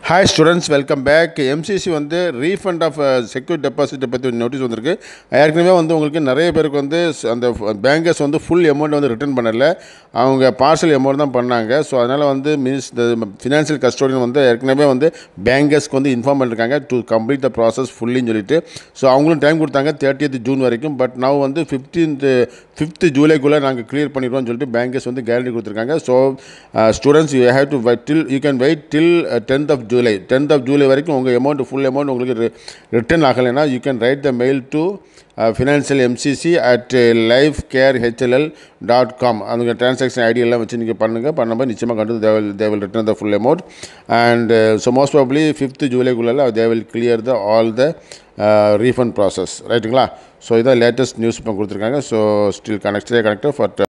Hi students, welcome back. MCC வந்து refund of secure deposit பத்தி notice வந்திருக்கு. ஏற்கனவே வந்து உங்களுக்கு நிறைய பேருக்கு வந்து அந்த பேங்கர்ஸ் வந்து ஃபுல் அமௌண்ட் வந்து ரிட்டர்ன் பண்ணல. அவங்க பார்சல் அமௌண்ட் தான் பண்ணாங்க. ஸோ அதனால் வந்து மீன்ஸ் ஃபினான்ஷியல் கஸ்டோடியன் வந்து ஏற்கனவே வந்து பேங்கர்ஸ்க்கு வந்து இன்ஃபார்ம் பண்ணியிருக்காங்க டு கம்ப்ளீட் த ப்ராசஸ் ஃபுல்லின்னு சொல்லிட்டு. ஸோ அவங்களும் டைம் கொடுத்தாங்க 30th ஜூன் வரைக்கும். பட் now வந்து 5th ஜூலைக்குள்ளே நாங்கள் கிளியர் பண்ணிடுவோம்னு சொல்லிட்டு பேங்கர்ஸ் வந்து கேரண்டி கொடுத்துருக்காங்க. So students you have to wait till you can wait till 10th of July வரைக்கும் உங்கள் அமௌண்ட் ஃபுல் அமௌண்ட் உங்களுக்கு ரிட்டர்ன் ஆகலைன்னா you can write the mail to financial MCC at livecarehl.com. அந்த transaction ID எல்லாம் வச்சு நீங்கள் பண்ணும்போது நிச்சயமாக கண்டு they will return the full amount and so most probably 5th ஜூலைக்குள்ளே they will clear all the refund process ரைட்டுங்களா. ஸோ இதான் லேட்டஸ்ட் நியூஸ் இப்போ கொடுத்துருக்காங்க. So still connected for